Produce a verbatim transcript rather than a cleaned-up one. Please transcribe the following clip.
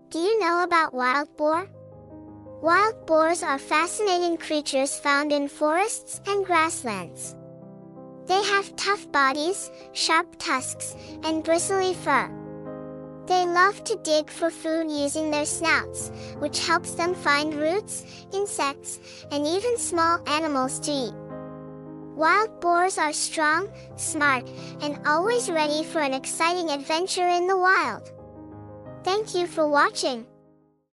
Do you know about wild boar? Wild boars are fascinating creatures found in forests and grasslands. They have tough bodies, sharp tusks, and bristly fur. They love to dig for food using their snouts, which helps them find roots, insects, and even small animals to eat. Wild boars are strong, smart, and always ready for an exciting adventure in the wild. Thank you for watching.